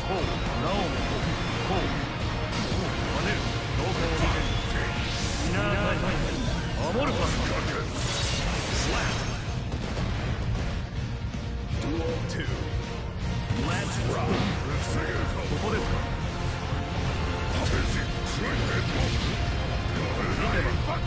こうなおもこう跳ねるどこを見てみなさい守るパススラッ Duel 2 Let's rock ここですか見てます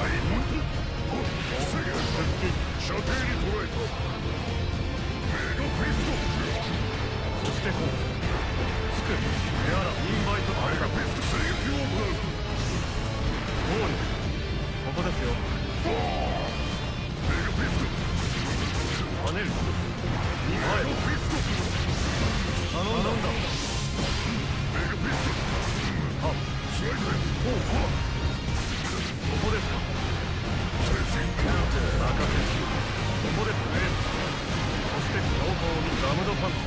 射程に捉えたメガフィストそしてこうつくやらインバイトメガフィスト制御を行うゴールここですよメガフィスト跳ねるメガフィスト頼んだメガフィストあスライドへここですか任せここでプレーそして強行にガムドパンチ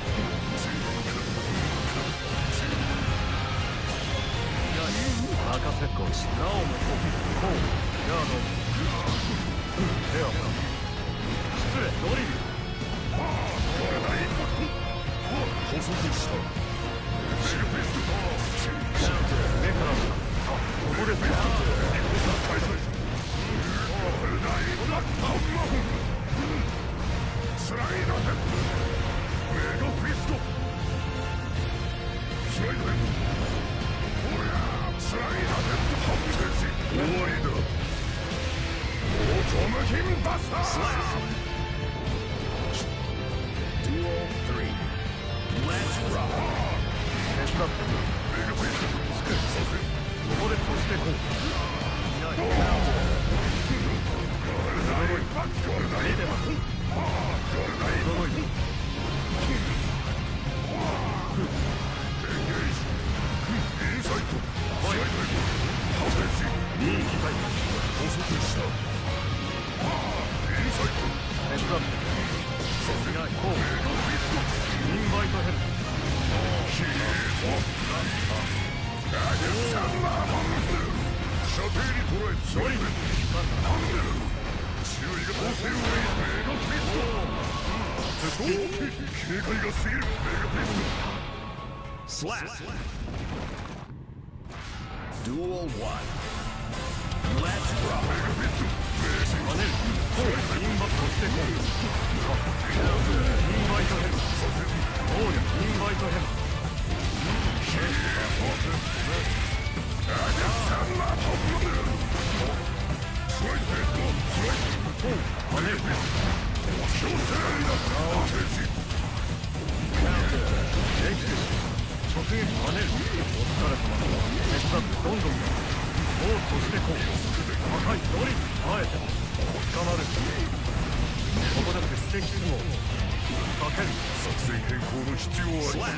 任せっこしなおもこうヤードでは失礼ドリルこれだインパクト補足したシルフィスト目からここですかスライドヘッドメガフィストスライドヘッドおりゃスライドヘッド判定し終わりだオートムヒンバスタースライド Duel 3 Let's rock 手伝ってメガフィストつくここでそしてこういないSlap! Duel 1 Let's rock! 跳ねるこうインバットしてこうインバイトヘルゴールインバイトヘル跳ねる直撃跳ねるお疲れ様手伝ってどんどんゴールとしてこう高いドリルあえて捕まるここで鉄線質問かける作戦変更の必要あり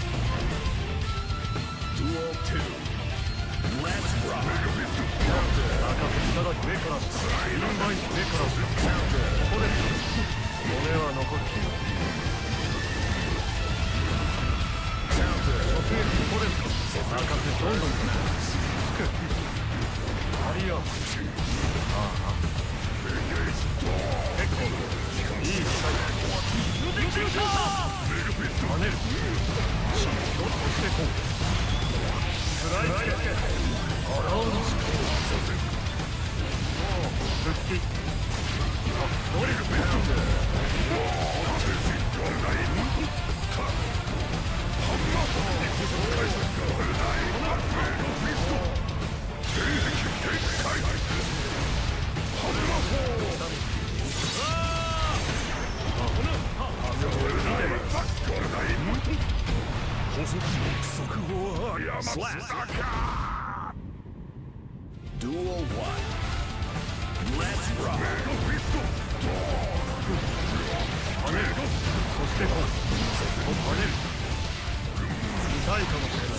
Duel 2 Let's rock 中瀬ただ上からインバイト上からここです骨は残るここですか中瀬どんどんつくアリアああ結構いい機会跳ねるシートとしてこうスライドアラウンド復帰ドリルペナルティDuel 1 Let's rock 跳ねるそしてこう跳ねる痛いかもしれない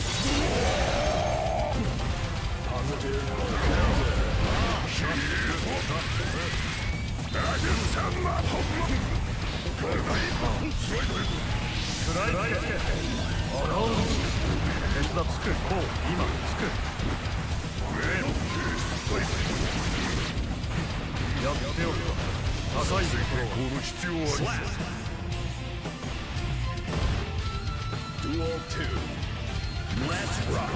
スライドアラウンド手伝つくこう今つくやっておく高いところは必要あります Duel 2. Let's rock.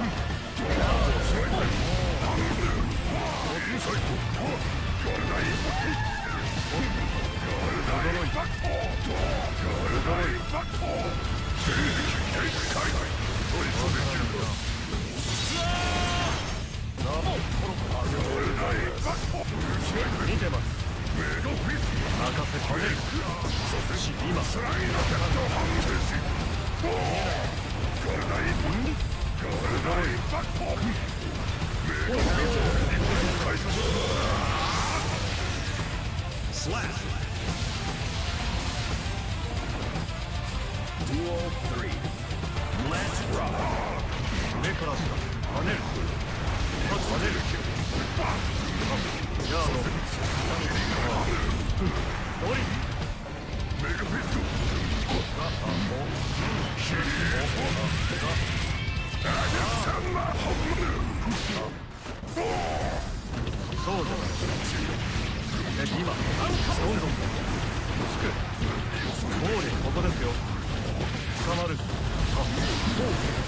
Slap. Duel 3. Let's rock. 目から下跳ねる。跳ねる。じゃあおり。メガフィスト。そうじゃない。今、どんどんつく。ゴールここですよ。捕まる。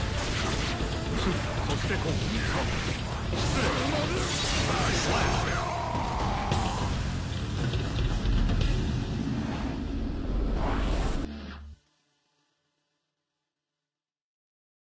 そしてこう。失礼。